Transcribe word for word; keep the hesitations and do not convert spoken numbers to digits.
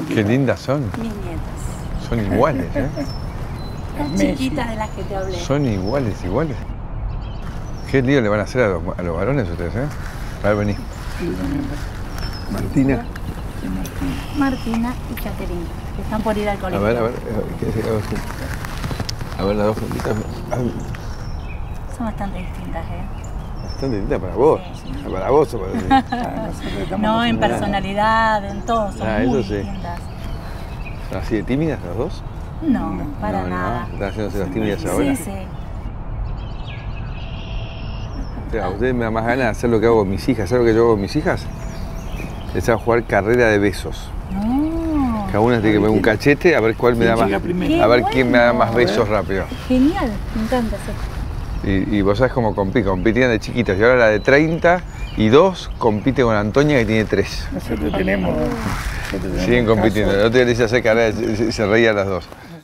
Qué lindas son. Mis nietas. Son iguales, ¿eh? Las chiquitas de las que te hablé. Son iguales, iguales. Qué lío le van a hacer a los, a los varones ustedes, ¿eh? A ver, vení. Martina. Martina y Jacqueline, que están por ir al A colegio. ver, a ver. A ver, las dos juntitas. Son bastante distintas, ¿eh? Bastante distintas para vos. Sí, sí. Para vos o para mí. No, en personalidad, en todo, son Ah, muy eso sí. distintas. ¿Son así de tímidas las dos? No, para No, nada. no. ¿Están haciéndose las tímidas ahora? Sí, sí. O sea, a ustedes me da más ganas de hacer lo que hago con mis hijas. ¿Sabes lo que yo hago con mis hijas? Les hago jugar carrera de besos. No. Cada una tiene que poner un cachete a ver cuál me da más. A ver quién me da más besos rápido. Genial, me encanta eso. Y, y vos sabés cómo compiten, compitían de chiquitos. Y ahora la de treinta y dos compite con Antonia que tiene tres. Nosotros tenemos... nosotros tenemos Siguen compitiendo. casos- El otro día le hice hacer carrera y se, se reían las dos.